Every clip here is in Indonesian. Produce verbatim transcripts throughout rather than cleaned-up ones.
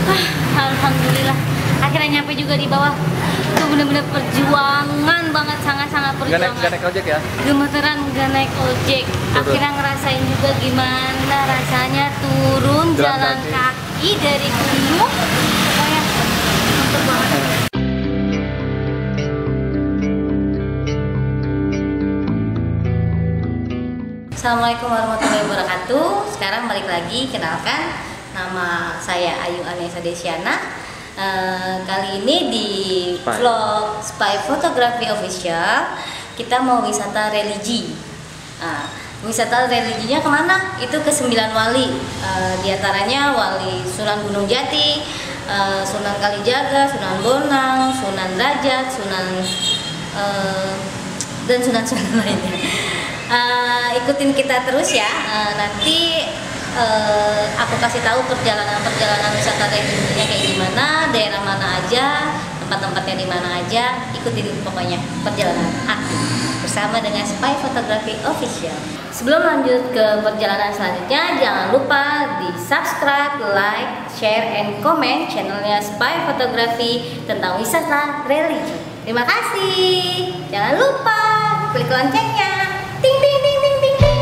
Ah, alhamdulillah akhirnya nyampe juga di bawah. Itu bener-bener perjuangan banget, sangat-sangat Gak perjuangan. naik, gak naik ojek ya? Gemeteran gak naik ojek. Akhirnya ngerasain juga gimana rasanya turun Jalan jalan kaki. kaki dari gunung. Pokoknya mantap banget. Assalamualaikum warahmatullahi wabarakatuh. Sekarang balik lagi, kenalkan, nama saya Ayu Anessa Desiana. Uh, kali ini di Spy. vlog Spy Photography Official kita mau wisata religi. Nah, wisata religinya kemana? Itu ke sembilan wali. Uh, di antaranya Wali Sunan Gunung Jati, uh, Sunan Kalijaga, Sunan Bonang, Sunan Derajat, Sunan uh, dan Sunan-Sunan lainnya. Uh, ikutin kita terus ya. Uh, nanti uh, aku kasih tahu perjalanan-perjalanan wisata religinya kayak gimana, daerah mana aja, tempat-tempatnya di mana aja. Ikutin pokoknya perjalanan aku bersama dengan Spy Photography Official. Sebelum lanjut ke perjalanan selanjutnya, jangan lupa di subscribe, like, share, and comment channelnya Spy Photography tentang wisata religi. Terima kasih. Jangan lupa klik loncengnya. Ting ting ting ting ting ting.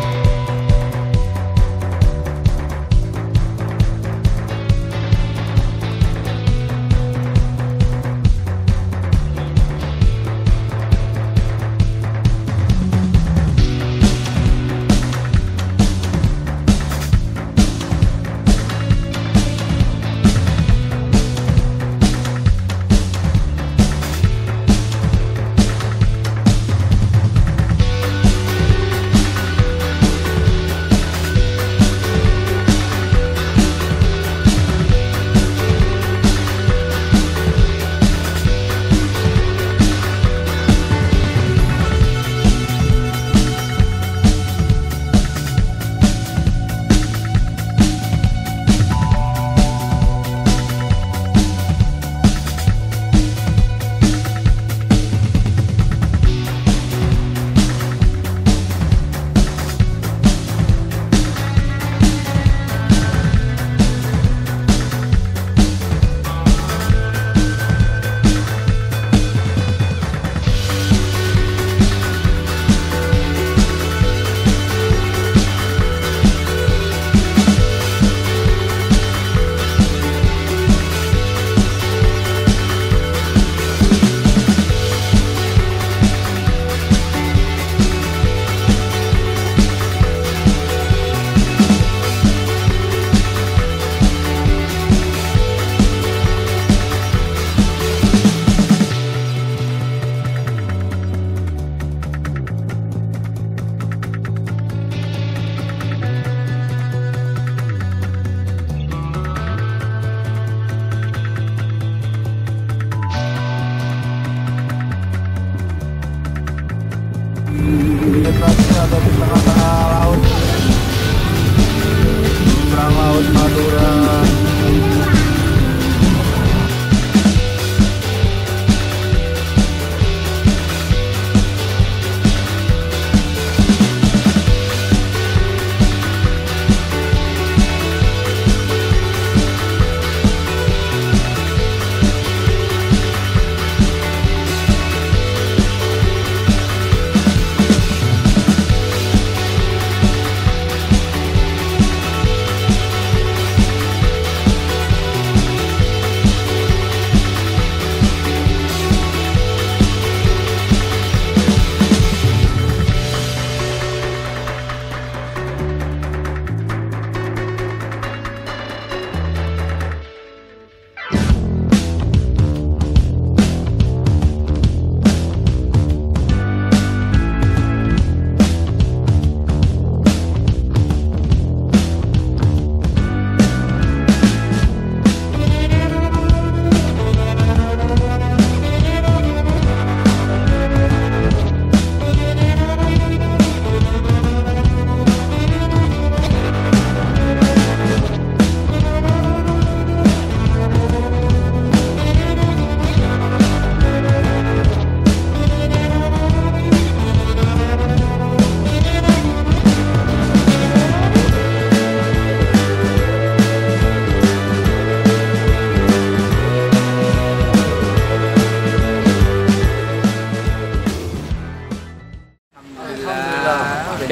Ada di tengah-tengah laut, perang laut Madura.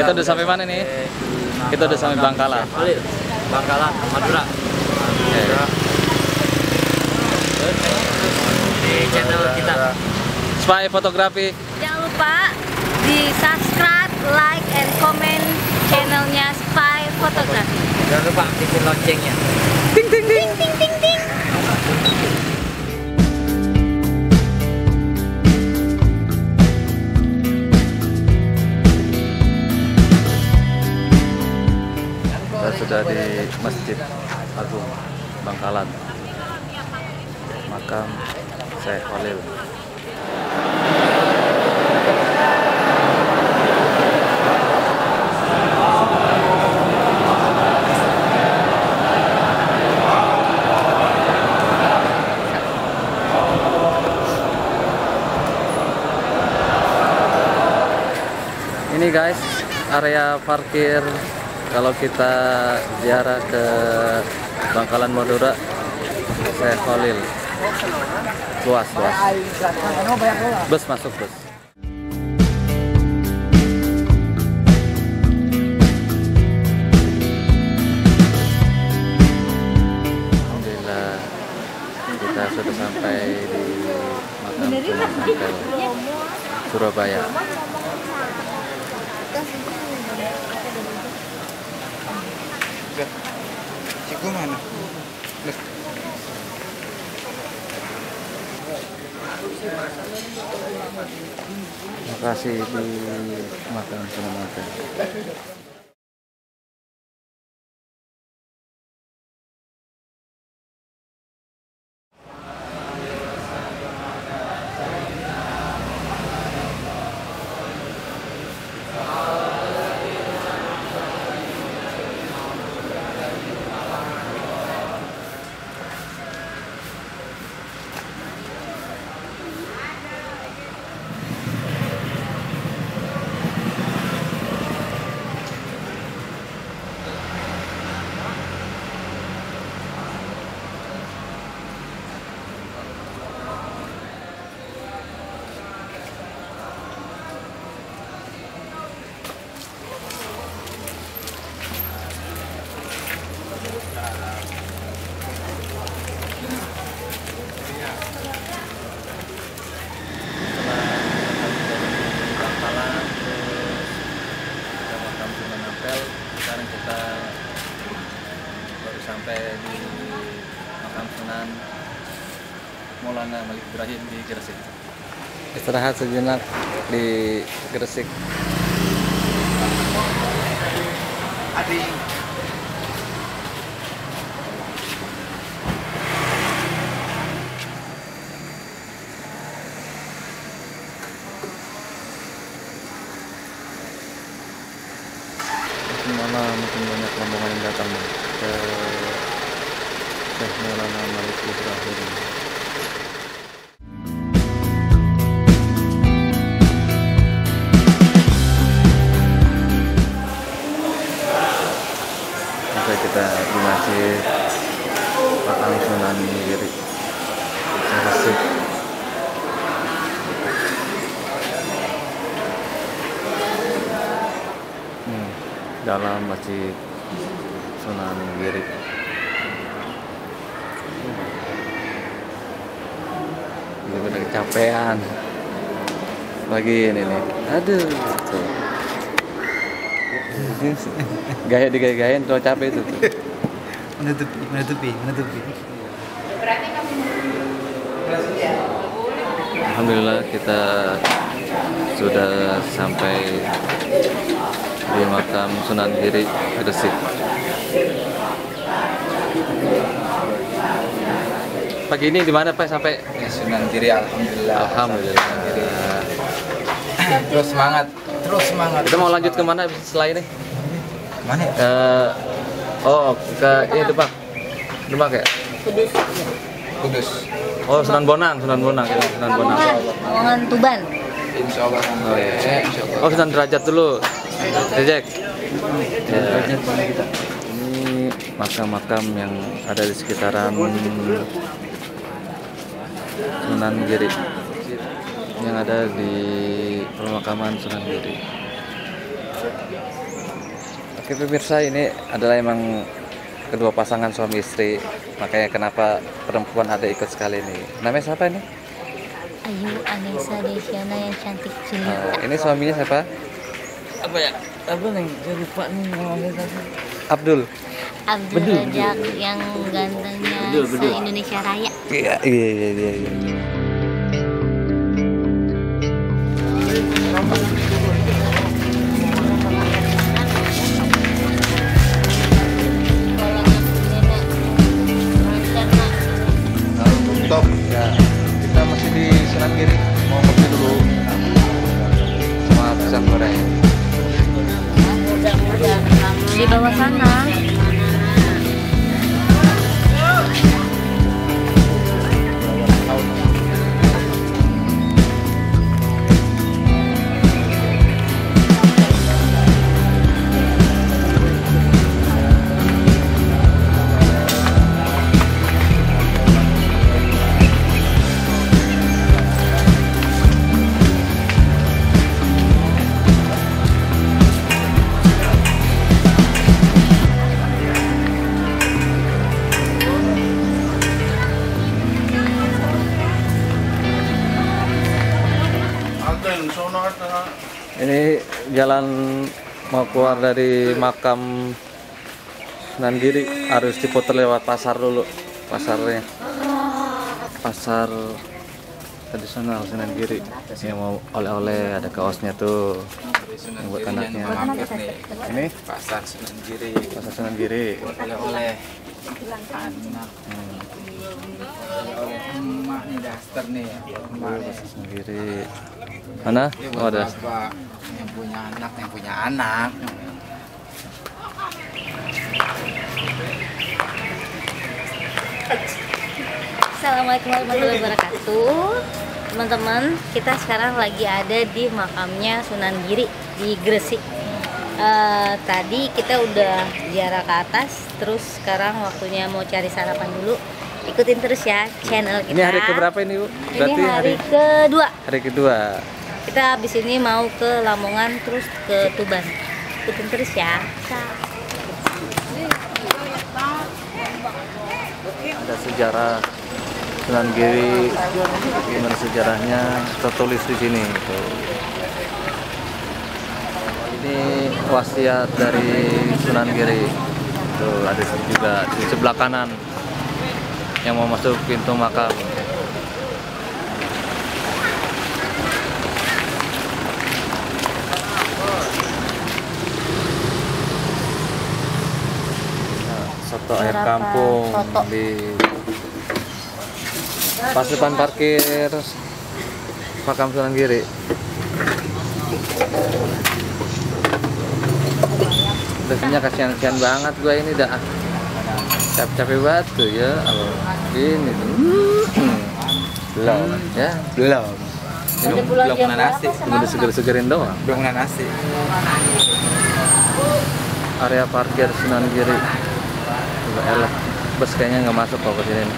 Kita udah sampai mana nih? Kita udah sampai Bangkalan. Bangkalan, Madura. Oke. Di channel kita. Spy Fotografi. Jangan lupa di subscribe, like, and comment channelnya Spy Fotografi. Jangan lupa aktifin loncengnya. Ting ting ting. Ting ting ting. Kita sudah di Masjid Agung Bangkalan, makam Syekh Khalil. Ini guys, area parkir kalau kita ziarah ke Bangkalan Madura Syekh Khalil. Luas, luas. Bus masuk bus. Alhamdulillah kita sudah sampai di makam Sunan Ampel, Surabaya. Ciku mana? Lokasi di makam Sunan Ampel. Sekarang kita baru sampai di makam Sunan Maulana Malik Ibrahim di Gresik. Istirahat sejenak di Gresik. Adi. Mana mungkin banyak rombongan yang datang ke Syekh Maulana Malik Ibrahim. Sampai kita di masjid makam Sunan Giri Gresik. Dalam masjid Sunan Giri. Ini udah kecapean lagi ini nih. Aduh, tuh. Gaya digaya-gayain kalau capek itu. Menutupi, menutupi, menutupi. Alhamdulillah kita sudah sampai di makam Sunan Giri Gresik. Pagi ini di mana Pak sampai? Ya, Sunan Giri, alhamdulillah. Alhamdulillah. Terus semangat, terus semangat. Kita mau lanjut kemana setelah ini? Mana ya? Ke oh ke ini Demak. Demak ya? Kudus. Kudus. Oh Sunan Bonang, Sunan Bonang, ya, Sunan Bonang. Lamongan, Tuban. Insya Allah. Oh, iya. Insya Allah. Oh Sunan Derajat dulu. Derajat. Ya. Ini makam-makam yang ada di sekitaran Sunan Giri, yang ada di pemakaman Sunan Giri. Oke pemirsa, ini adalah emang kedua pasangan suami istri, makanya kenapa perempuan ada ikut sekali ini. Namanya siapa ini? Ayu Anissa Desiana yang cantik cilik. Nah, ini suaminya siapa? Apa ya? Apa nih? Saya lupa nih namanya tadi. Abdul. Abdul Rajak yang gantengnya se-Indonesia Raya. Iya, iya, iya, iya. iya. Top. Ya, kita masih di Sunan Giri, mau ngopi dulu sama pisang goreng. Di bawah sana. Ini jalan mau keluar dari makam Sunan Giri harus diputar lewat pasar dulu, pasarnya, pasar tradisional Sunan Giri. Yang mau oleh-oleh ada kaosnya tuh yang buat anaknya. Ini Pasar Sunan Giri. pasar Sunan Giri. Oleh-oleh anak. Hmm. Oleh emak nih daster nih. Emak nih. Pasar Sunan Giri. Mana? Ini Oh buat ada. bapak yang punya anak, yang punya anak. Assalamualaikum warahmatullahi wabarakatuh. Teman-teman, kita sekarang lagi ada di makamnya Sunan Giri di Gresik. Eh, tadi kita udah ziarah ke atas, terus sekarang waktunya mau cari sarapan dulu. Ikutin terus ya channel kita. Ini hari keberapa ini, Bu? Ini hari kedua. hari kedua. Kita habis ini mau ke Lamongan terus ke Tuban. Ikutin terus ya. Ada sejarah Sunan Giri, gimana sejarahnya tertulis di sini. Tuh. Ini wasiat dari Sunan Giri. Tuh ada juga di sebelah kanan yang mau masuk pintu makam. Nah, soto ayam Berapa kampung soto? di pas depan parkir makam Sunan Giri. Biasanya kasihan-kasihan banget gue ini dah capek-capek banget tuh ya. Ini tuh belum ya Belum. Udah pulang Belum jam kena berapa nasi. cuma diseger-segerin doang. Belum kena nasi. Area parkir Sunan Giri juga elok, bus kayaknya nggak masuk kok ke sini.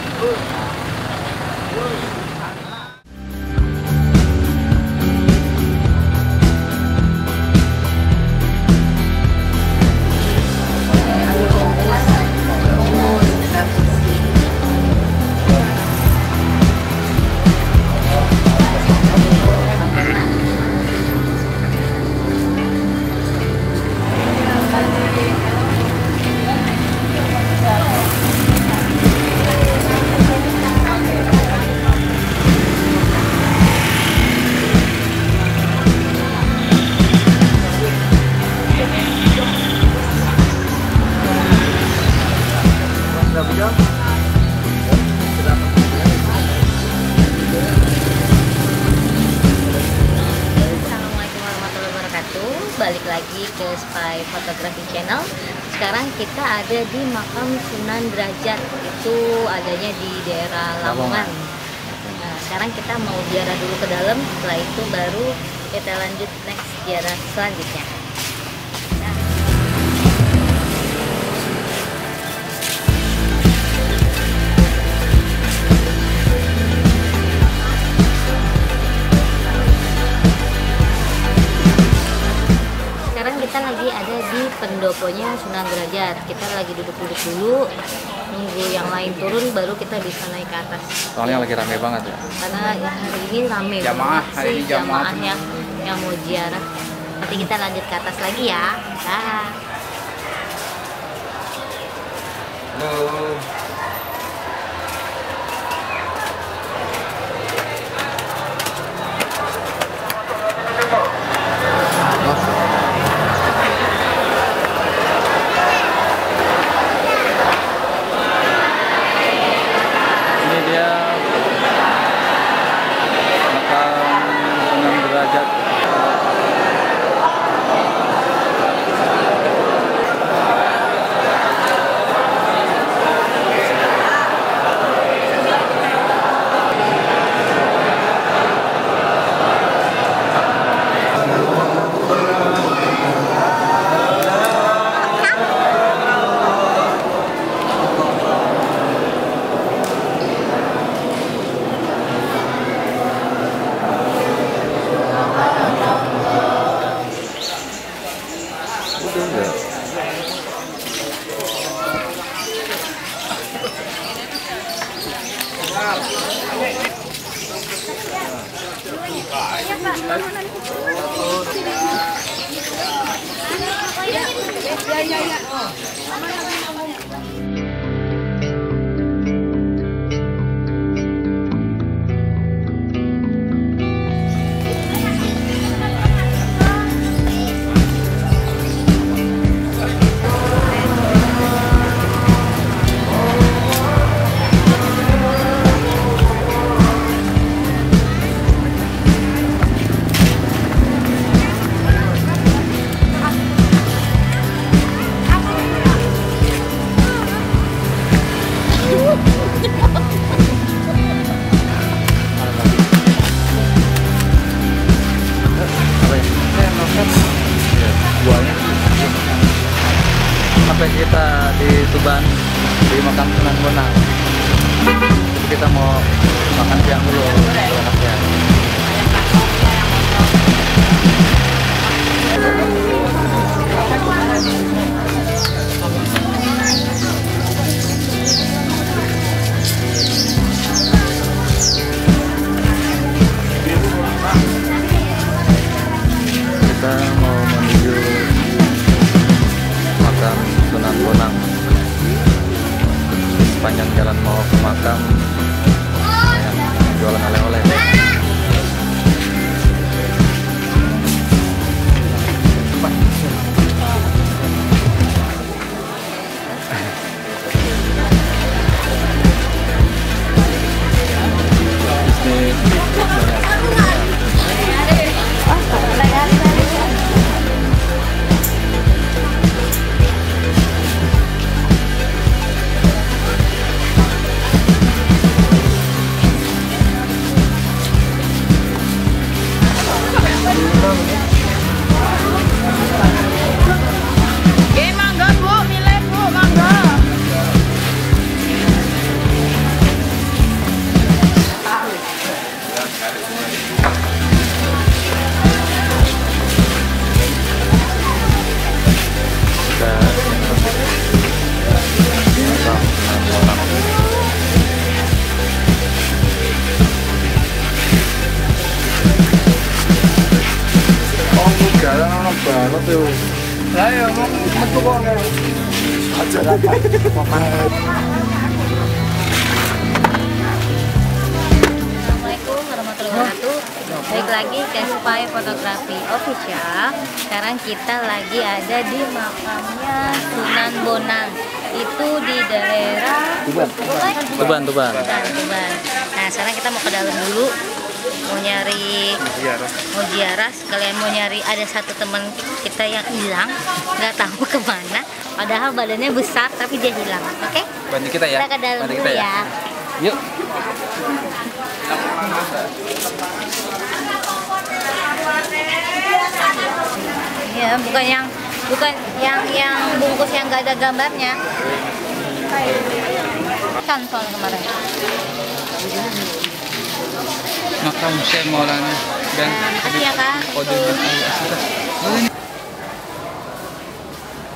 Assalamualaikum warahmatullahi wabarakatuh. Balik lagi ke Spy Photography Channel. Sekarang kita ada di makam Sunan Derajat. Itu adanya di daerah Lamongan. Nah, sekarang kita mau ziarah dulu ke dalam. Setelah itu baru kita lanjut next ziarah selanjutnya. Sekarang kita lagi ada di pendoponya Sunan Derajat. Kita lagi duduk-duduk dulu, nunggu yang lain turun baru kita bisa naik ke atas. Soalnya lagi rame banget ya. Karena ya, hari ini rame Jamaah, banget hari sih ini jamaah jamaahnya yang mau ziarah. Nanti kita lanjut ke atas lagi ya. Dah. Halo. Ini dia makam Sunan Derajat. Sampai kita di Tuban di makam Sunan Bonang. Kita mau makan siang dulu. Makan siang. Kita mau menuju makam Sunan Bonang. Sepanjang jalan mau ke makam yang jualan oleh-oleh. Saya mau metu kok nek. Aja apa. Assalamualaikum warahmatullahi wabarakatuh. Balik lagi ke Spy Fotografi Official. Sekarang kita lagi ada di makamnya Sunan Bonang. Itu di daerah Tuban. Tuban, Tuban. Tuban, Tuban. Nah, sekarang kita mau ke dalam dulu. Mau nyari mau ziarah, sekalian mau nyari ada satu teman kita yang hilang, nggak tahu kemana, padahal badannya besar tapi dia hilang. Oke? Okay? Bantu kita ya. Kita ke dalam Bantu dulu kita ya. ya. Yuk. Ya, bukan yang bukan yang yang bungkus yang nggak ada gambarnya. Kan soalnya kemarin. Makam Syekh Maulana dan Makasih ya, Kak. Kode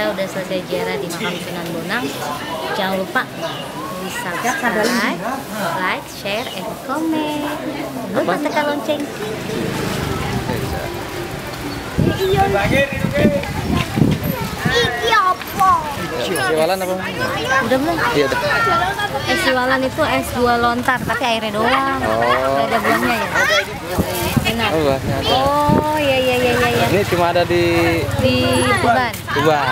kita udah selesai ziarah di makam Sunan Bonang. Jangan lupa di subscribe, like, share, and comment. Jangan lupa tekan lonceng. Iya. Iki apa? Siwalan apa? Udah belum? Iya udah. Es siwalan itu es buah lontar, tapi airnya doang. Oh. Nggak ada buahnya ya? Enak. Oh, buahnya ada. Oh, iya iya iya iya. iya. Ini cuma ada di Di Tuban. Tuban.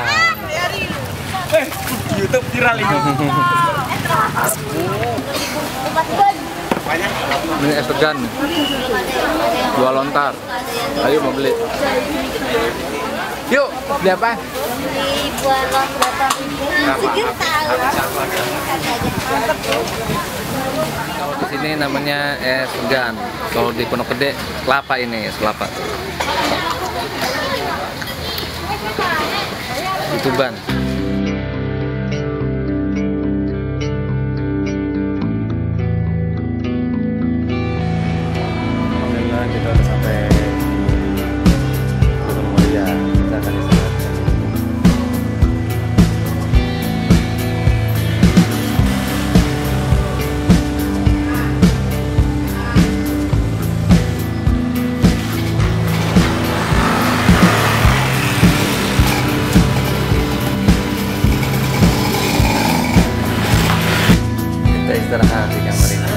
YouTube viral ini. Ini es degan, buah lontar. Ayo mau beli. Yuk, beli apa? Di buah lontar segental. Kalau di sini namanya es degan. Kalau di Pondok Gede kelapa ini, es kelapa. Di Tuban. Alhamdulillah kita udah sampai Gunung Muria. Kita akan istirahat. Kita istirahat di kamar ini.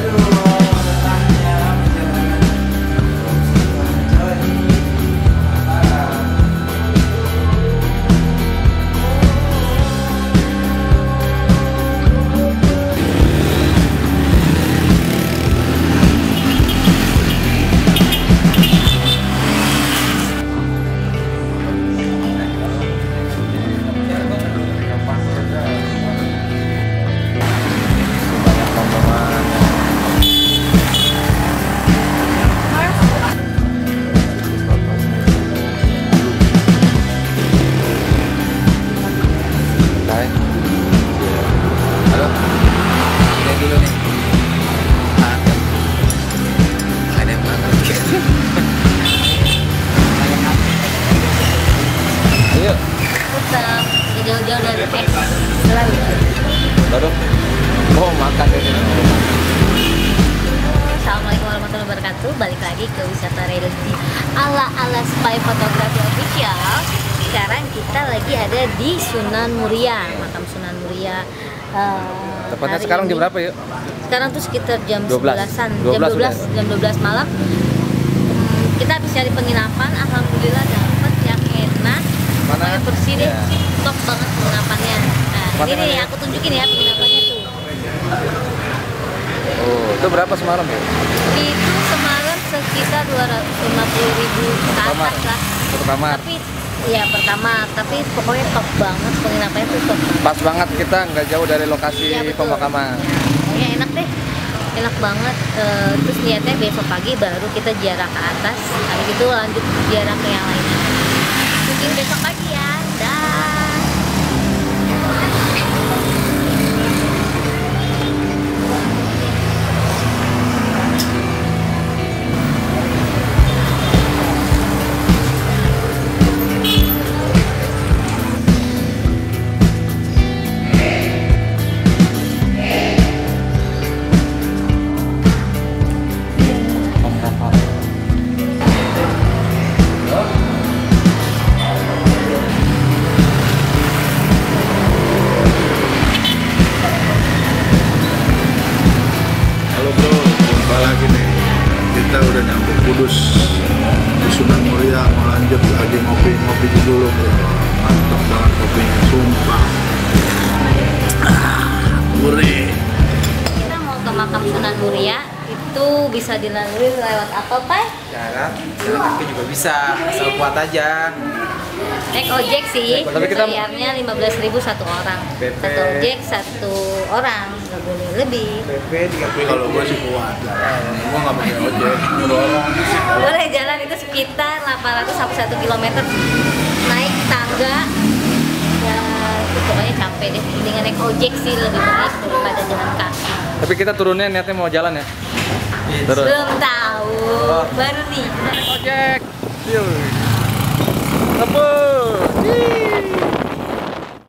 Halo, ini dulu nih. Ada yang mana? Ayo, Tetap jauh-jauh dari es selalu. baru mau makan di sini. Assalamualaikum warahmatullahi wabarakatuh. Balik lagi ke wisata religi ala ala spy fotografi official. Sekarang kita lagi ada di Sunan Muria, makam Sunan Muria. Uh, Tepatnya hari sekarang ini- jam berapa yuk? Sekarang tuh sekitar jam dua belas. sebelasan, dua jam belas dua belas, udah. jam dua belas malam. Hmm, kita habis cari penginapan, alhamdulillah dapat yang enak, Mana? pokoknya bersih deh, Ya. top banget penginapannya. Nah, Mana ini nih namanya? aku tunjukin ya penginapannya tuh. Oh, itu berapa semalam ya? Itu semalam sekitar dua ratus lima puluh ribu ke Kamar. atas lah. Satu kamar. Tapi ya pertama, tapi pokoknya top banget penginapannya tuh top banget. Pas banget kita nggak jauh dari lokasi Iya, betul. pemakaman. Ya, pokoknya enak deh, enak banget. Eh, terus niatnya besok pagi baru kita ziarah ke atas, habis itu lanjut ziarah ke yang lainnya. Mungkin besok pagi ya. Dah. Halo bro, jumpa lagi nih. Kita udah nyampe Kudus di Sunan Muria, mau lanjut lagi ngopi-ngopi dulu bro. Mantap banget kopinya, sumpah. Ah, gurih. Kita mau ke makam Sunan Muria, itu bisa dilalui lewat apa, Pai? Jalan, jalan kaki juga bisa, asal kuat aja. Naik ojek sih, Tapi kita- bayarnya lima belas ribu satu orang. P P. Satu ojek satu orang, nggak boleh lebih. P P tiga Tapi kalau gue sih kuat lah. Gue nggak pakai ojek, nyuruh orang. Boleh jalan itu sekitar delapan ratus sampai satu kilometer. Naik tangga, ya itu pokoknya capek deh. Mendingan naik ojek sih lebih baik daripada jalan kaki. Tapi kita turunnya niatnya mau jalan ya? Turun. Belum tahu, baru nih. Ojek. Yuk. Ngebut.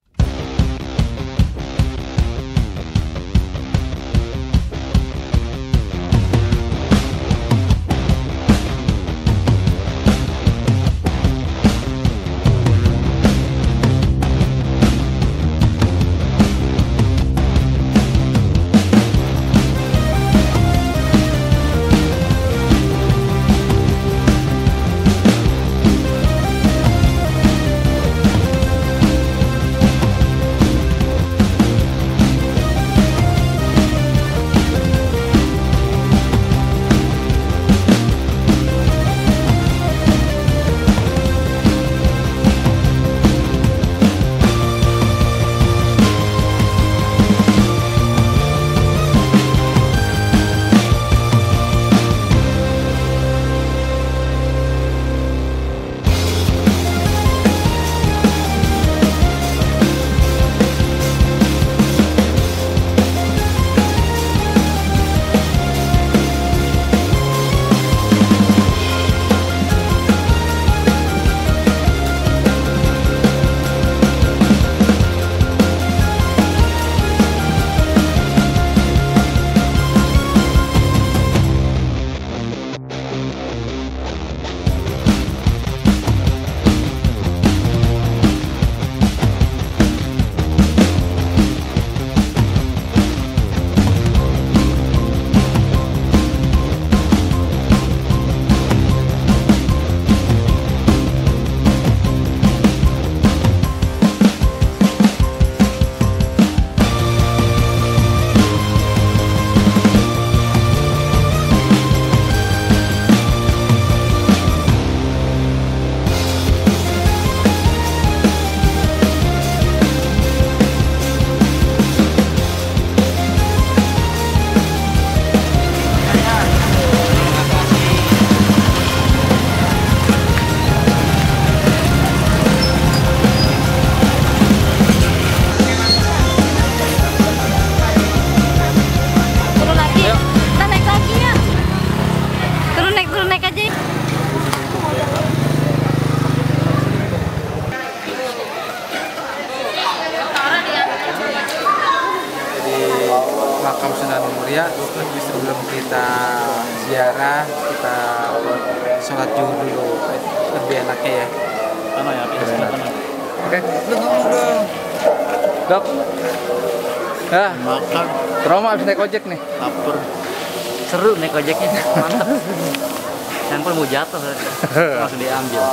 Muria. Sebelum kita ziarah, kita sholat zuhur dulu, lebih enaknya ya. Mana ya? Oke. Lu ngomong dong. Dok. Ah, Makan, trauma abis naik ojek nih. lapar. Seru naik ojeknya, mantap. Handphone mau jatuh, langsung diambil.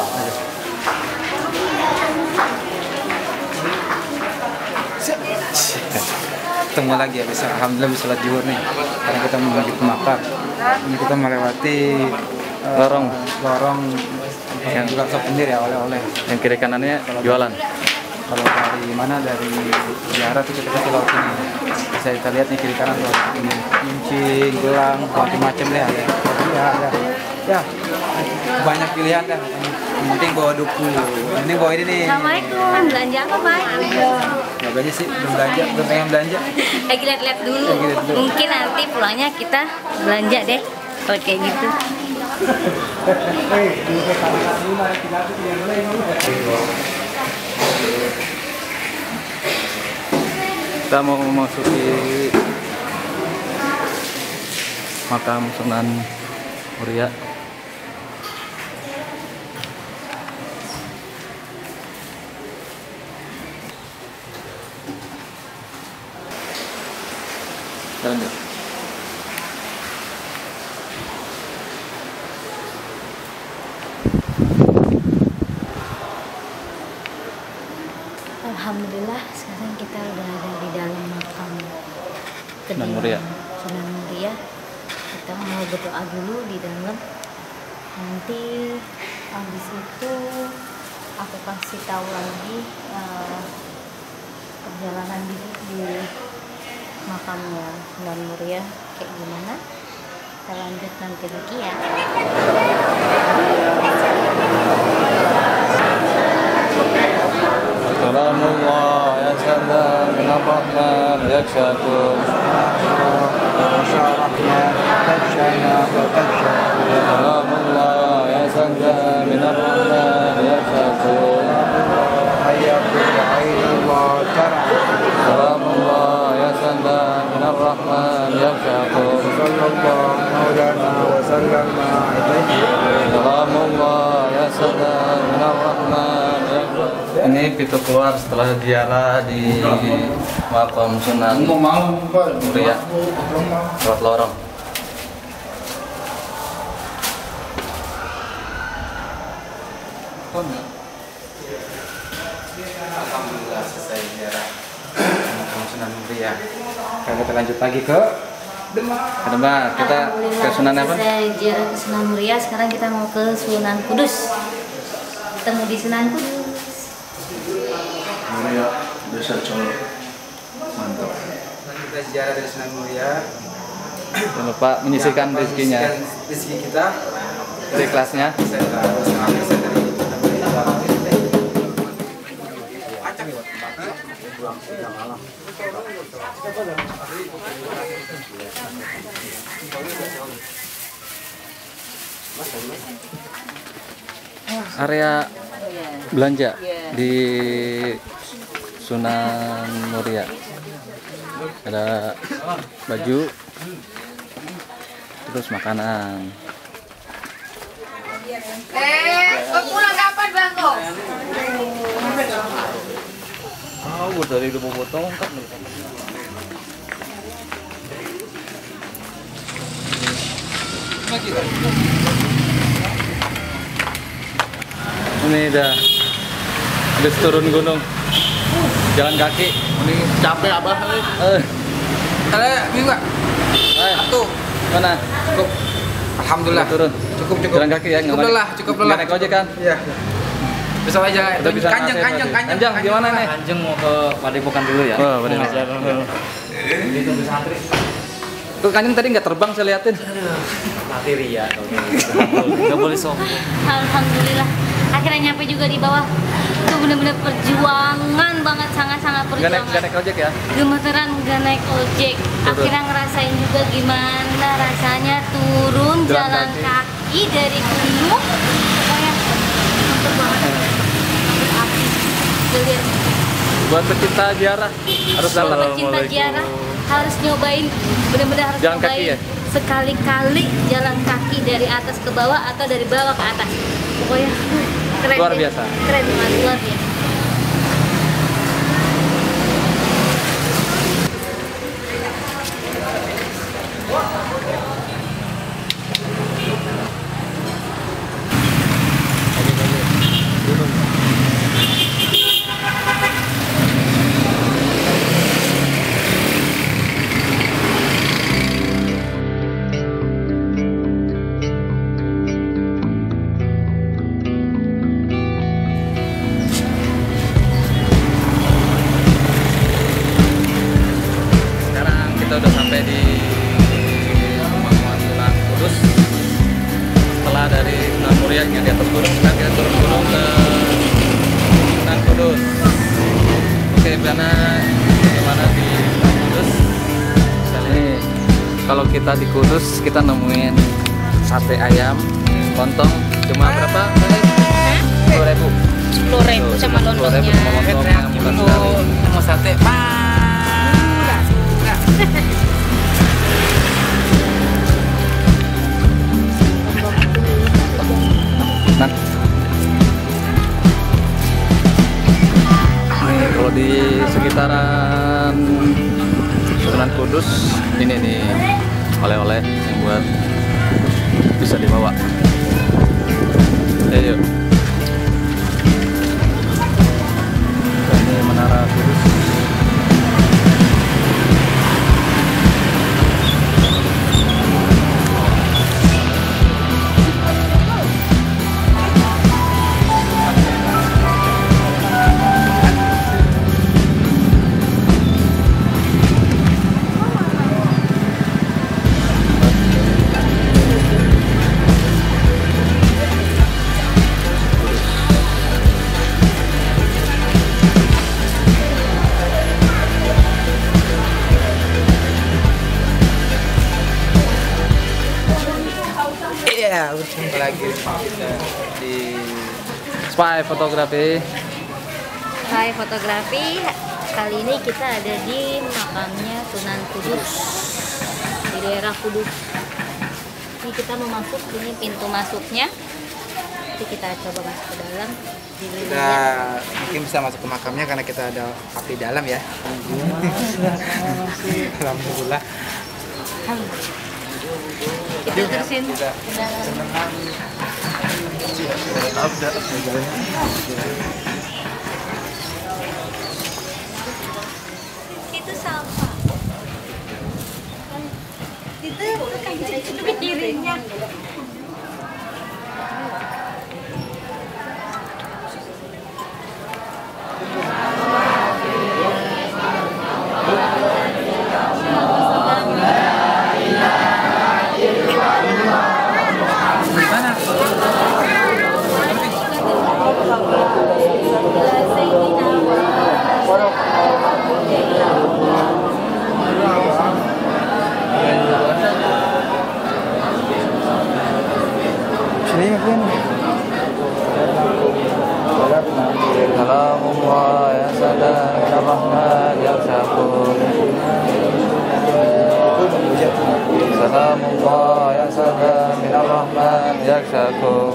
Ketemu lagi ya, bisa alhamdulillah bisa sholat zuhur nih. Karena kita mau menuju ke makam. Ini kita melewati eh, Lorong. lorong yang juga souvenir ya, oleh-oleh. Yang kiri kanannya jualan. Kalau dari mana, dari ziarah tuh kita ke laut ini. Bisa kita lihat nih kiri kanan tuh ini kincing, gelang, macam-macam deh ada. Ya, ya, ya. Banyak pilihan dah. Yang penting bawa duku. Yang penting bawa ini nih. Assalamualaikum, belanja apa Pak? Nggak belanja sih, belum belanja, belum pengen belanja. Lagi lihat-lihat dulu. Lagi lihat dulu. Mungkin nanti pulangnya kita belanja deh. Kalau kayak gitu. Kita mau memasuki makam Sunan Muria. Jalan yuk. Alhamdulillah sekarang kita udah ada di dalam makam Sunan Muria. Sunan Muria. Kita mau berdoa dulu di dalam. Nanti habis itu aku kasih tahu lagi eh, perjalanan di, di makamnya Sunan Muria kayak gimana. Kita lanjut nanti lagi ya. Salamullah ya salam min ar-Rahman yakshakum. Salamullah ya salam min ar-Rahman yakshakum. Salamullah ya salam min ar-Rahman yakshakum. Salamullah ya salam min ar-Rahman yakshakum. Ini pintu keluar setelah ziarah di makam Sunan Muria, lewat lorong. Alhamdulillah selesai ziarah makam Sunan Muria. Sekarang kita lanjut lagi ke Demak. Ke Demak, kita ke Sunan apa? Selesai ziarah ke Sunan Muria, sekarang kita mau ke Sunan Kudus. Ketemu di Sunan Kudus. Muria, desa Colo. Mantap. Kita ziarah dari Sunan Muria. Jangan lupa menyisihkan rezekinya, Menyisihkan rezeki kita. dari kelasnya. Saya setengah persen dari Area belanja di Sunan Muria. Ada baju, terus makanan. Eh, kau pulang kapan bang kok? Oh, gue dari dua potong kan. Ini dah habis turun gunung, jalan kaki. Ini capek abah. Eh, Kalian minggu nggak? eh, Satu. mana? Cukup. Alhamdulillah. Udah turun. Cukup cukup. Jalan kaki ya, Cukup nggak lelah, cukup lelah. Nggak naik ojek kan? Iya. Bisa aja. Udah bisa Kanjeng, ngerasain kanjeng, berarti. kanjeng. Kanjeng, gimana nih? Kanjeng mau ke Padepokan dulu ya. Oh, Padepokan. Mau ngajar. Ditunggu santri. Tuh kanjeng tadi nggak terbang saya liatin. Materi ya kalau gitu. Nggak boleh sombong. Alhamdulillah akhirnya nyampe juga di bawah. Itu bener-bener perjuangan banget, sangat-sangat Nggak naik, perjuangan. nggak naik ojek ya? Gemeteran gak naik ojek. Akhirnya ngerasain juga gimana rasanya turun Jalan jalan kaki. kaki dari gunung. Pokoknya mantep banget. Mantep abis. Tuh lihat. Buat pecinta ziarah harus datang. Pecinta ziarah harus nyobain, bener-bener harus Jalan kaki nyobain ya? sekali-kali jalan kaki dari atas ke bawah atau dari bawah ke atas. Pokoknya keren. Luar deh. biasa. Keren banget, luar biasa. Udah sampai di pemakaman Sunan Kudus. Setelah dari Sunan Muria yang di atas gunung, sekarang kita turun gunung ke Sunan Kudus. Oke, karena bagaimana di Sunan Kudus? Ini kalau kita di Kudus kita nemuin sate ayam lontong cuma berapa? Sepuluh ribu. Sepuluh ribu sama lontongnya. Lontongnya murah sekali. Mau sate mah. Nah, nih kalau di sekitaran Sunan Kudus ini nih oleh-oleh yang buat bisa dibawa. Ayo. Ini Menara Kudus. Iya, berjumpa lagi Di Spy Fotografi. Hai fotografi, kali ini kita ada di makamnya Sunan Kudus di daerah Kudus. Ini kita mau masuk, ini pintu masuknya. Nanti kita coba masuk ke dalam. kita mungkin bisa masuk ke makamnya karena kita ada abdi dalam ya. Alhamdulillah. Kita terusin. Itu sampah. Itu itu pikirinnya. Salamullah ya salam ya rahman ya syakur. Salamullah ya salam ya rahman ya syakur.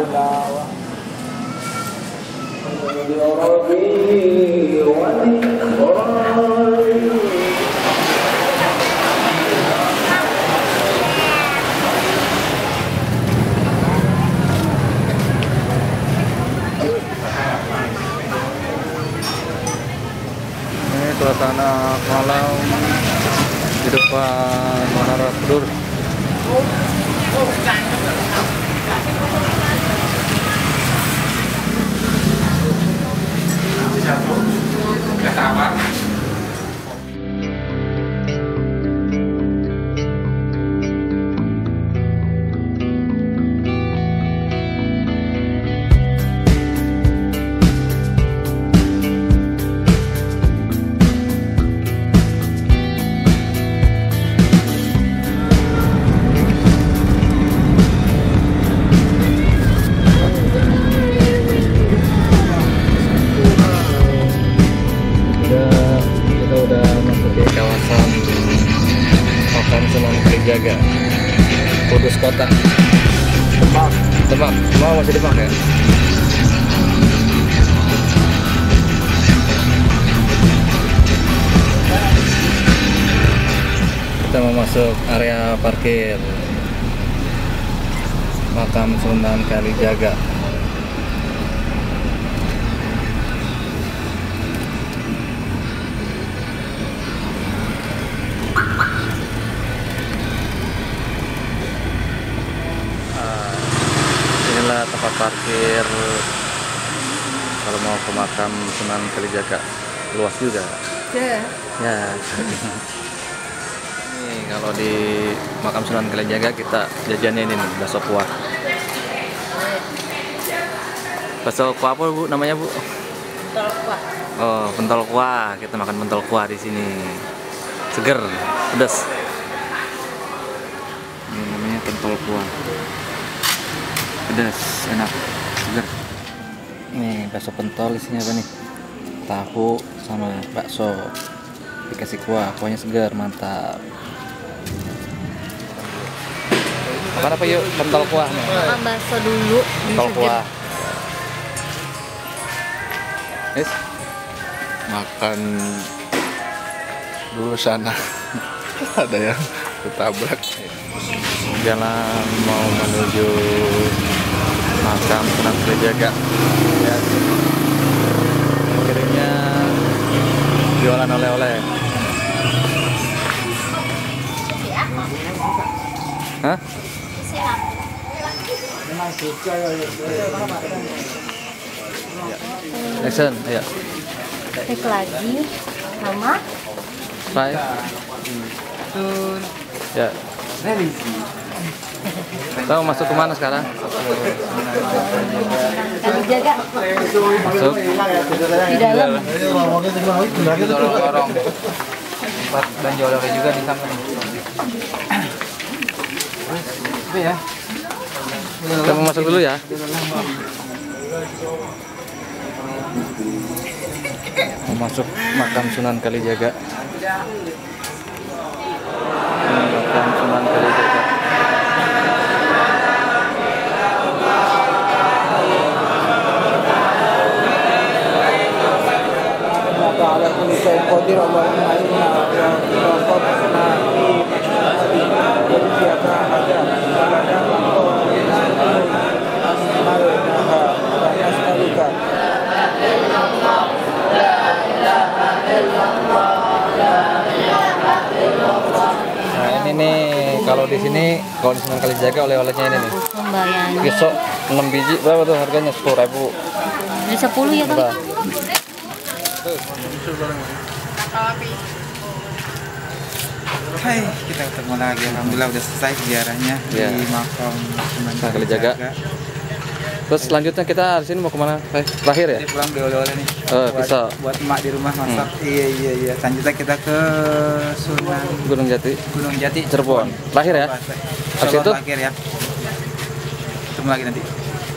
Suasana malam di depan Menara Kudus. Kalijaga, Kudus Kota. Demak, Demak, mau masih Demak ya? Kita mau masuk area parkir Makam Sunan Kalijaga. Inilah tempat parkir kalau mau ke Makam Sunan Kalijaga. Luas juga. Ya. Ya. Nih kalau di Makam Sunan Kalijaga kita jajannya ini nih, bakso kuah. Bakso kuah apa Bu namanya Bu? Pentol kuah. Oh, pentol kuah. Kita makan pentol kuah di sini. Seger, pedas. Ini namanya pentol kuah. Pedas, enak, seger. Nih bakso pentol isinya apa nih? Tahu sama bakso. Dikasih kuah, kuahnya segar, mantap. Apa apa yuk pentol kuah nih? Makan bakso dulu. Pentol kuah. Yes. Makan dulu sana. Ada yang ketabrak. Jalan mau menuju Makam Sunan Kalijaga. Ya. Kirinya jualan oleh-oleh. Hah? Action, ayo. Naik lagi sama Five. Ya. Tahu masuk kemana sekarang? Kalijaga Masuk. di dalam. Dorong-dorong. Tempat belanja oleh-oleh juga di sana nih. Apa ya? Kita mau masuk dulu ya. Mau masuk Makam Sunan Kalijaga. Ini Makam Sunan Kalijaga. Ala kulli syai'in qadir, Allahumma inna wa rabbana Nah ini nih kalau di sini kalau di Sunan Kalijaga oleh-olehnya ini nih. Pembayarannya. Pisau enam biji berapa tuh harganya? Sepuluh ribu. Beli sepuluh ya kali. Berapa? Hai, kita ketemu lagi. Alhamdulillah udah selesai ziarahnya Ya. di Makam Sunan Sunan Kalijaga. Terus selanjutnya kita di sini mau kemana? Eh, terakhir ya? Jadi pulang beli oleh-oleh nih. Oh, buat, bisa. buat emak di rumah masak. Iya iya iya. Selanjutnya kita ke Sunan Gunung Jati, Gunung Jati Cirebon. Terakhir ya? Habis Habis itu? Terakhir ya. Ketemu lagi nanti.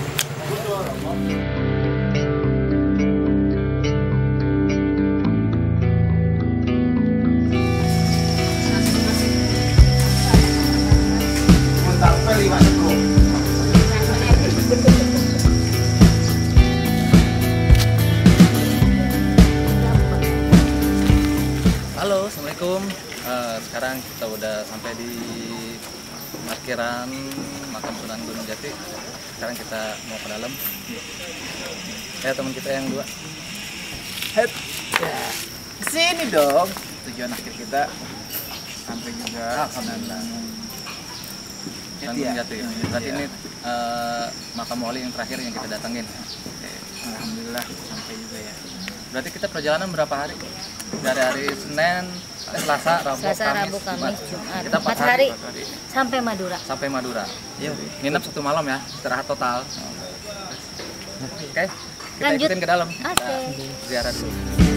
Halo, assalamualaikum. Eh, sekarang kita udah sampai di parkiran Makam Sunan Gunung Jati. Sekarang kita mau ke dalam. Ya teman kita yang dua. Head. Ya. Kesini dong. Tujuan akhir kita sampai juga Sunan Sunan Jati Gunung ya? Jati. Hmm, Berarti iya. ini eh, makam wali yang terakhir yang kita datengin. Oke, alhamdulillah sampai juga ya. Berarti kita perjalanan berapa hari? Dari hari Senin, Selasa, Rabu, Selasa, Kamis, Rabu, Kamis, Jumat. Kita Empat empat hari. hari. Sampai Madura. Sampai Madura. Yuk. Nginep satu malam ya, istirahat total. Oke, kita Lanjut. ikutin ke dalam. Oke. Kita ziarah dulu.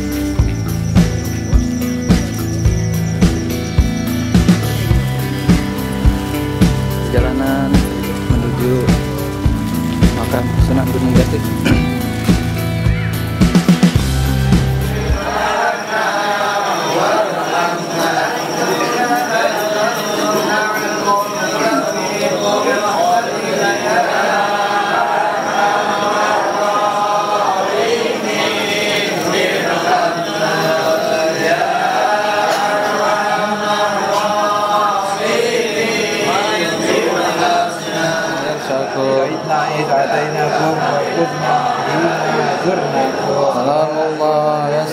Perjalanan menuju Makam Sunan Gunung Jati.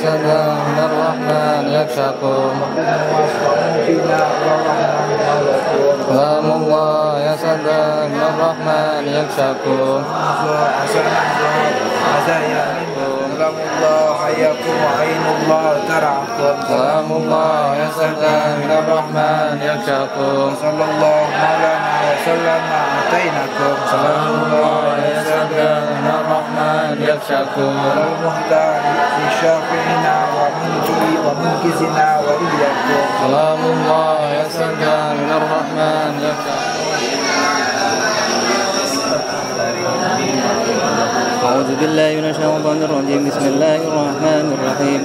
يسدا من الرحمن يخشاكم كلام الله يسدا من الرحمن يخشاكم كلام الله حياكم وعين الله ترعاكم كلام الله يسدا من الرحمن يخشاكم صلى الله مولانا وسلم أعطيناكم كلام الله يسدا من الرحمن يخشاكم المهتار لشافعنا ومنجي ومنقذنا وإياكم كلام الله يسدا من الرحمن يخشاكم أعوذ بالله من الشيطان الرجيم بسم الله الرحمن الرحيم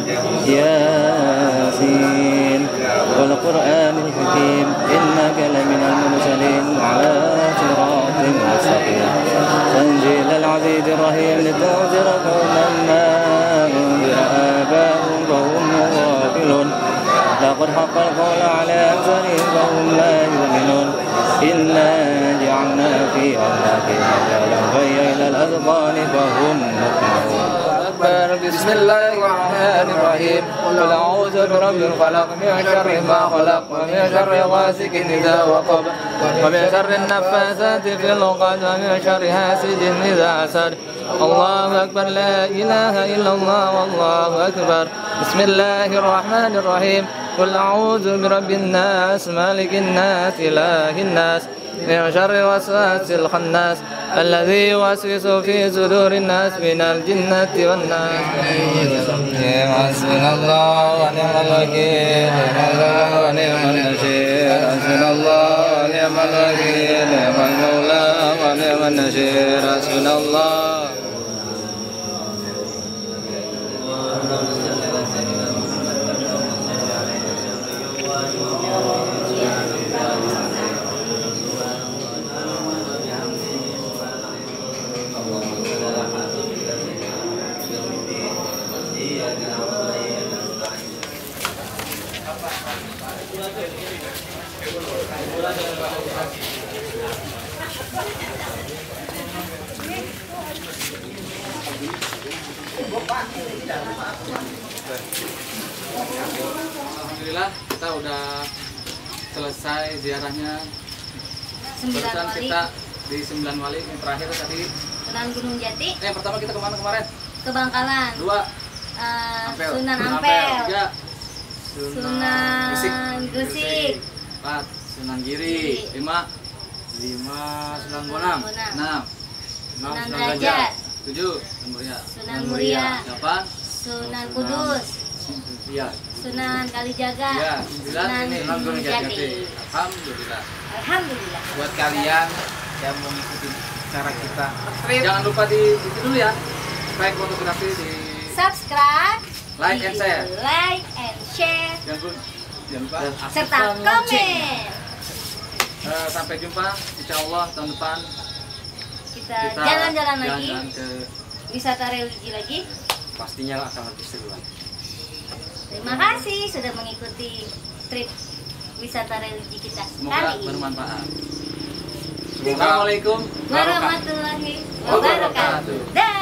ياسين والقرآن الحكيم إنك لمن المرسلين على صراط مستقيم تنزيل العزيز الرحيم لتنذر قوما ما أنذر آباؤهم فهم غافلون لقد حق القول على أكثرهم فهم لا يؤمنون إنا جعلنا في أعناقهم أغلالا فهي إلى الأذقان فهم مقمحون بسم الله الرحمن الرحيم قل أعوذ برب الفلق من شر ما خلق ومن شر غاسق إذا وقب ومن شر النفاثات في العقد ومن شر حاسد إذا حسد الله أكبر لا إله إلا الله والله أكبر بسم الله الرحمن الرحيم قل أعوذ برب الناس مالك الناس إله الناس من شر الوسواس الخناس الذي يوسوس في صدور الناس من الجنة والناس حسبنا الله ونعم الوكيل نعم الله ونعم النصير حسبنا الله ونعم الوكيل نعم المولى ونعم النصير حسبنا الله. Alhamdulillah kita udah selesai ziarahnya. Barusan kita di Sembilan Wali yang terakhir tadi Sunan Gunung Jati. Eh yang pertama kita kemana kemarin? Ke Bangkalan. Dua. Uh, Ampel. Sunan Ampel. Ampel. Tiga. Sunan Gresik. Gresik. Empat. Sunan Giri. Lima. Lima. Sunan Bonang. Bonang. Enam. Enam. Sunan Sunan Derajat. Gajah. Tujuh. Sunan Muria. Sunan Muria. Delapan. Sunan Kudus. Iya. Sunan Kalijaga. Ya, sembilan Sunan ini Gunung Gunung Jati. Jati. Alhamdulillah. Alhamdulillah. buat kalian yang mau ngikutin cara kita Jangan lupa di itu dulu ya. Like fotografi di Subscribe, like and share. like and share, Jangan lupa. Jangan lupa. Dan serta aktifkan komen. lonceng. Eh, sampai jumpa insya Allah tahun depan Kita kita jalan-jalan lagi, jalan ke wisata religi lagi. pastinya akan lebih seru lagi. Terima kasih sudah mengikuti trip wisata religi kita Semoga kali ini. bermanfaat. Assalamualaikum Warahmatullahi wabarakatuh. wabarakatuh. Dah.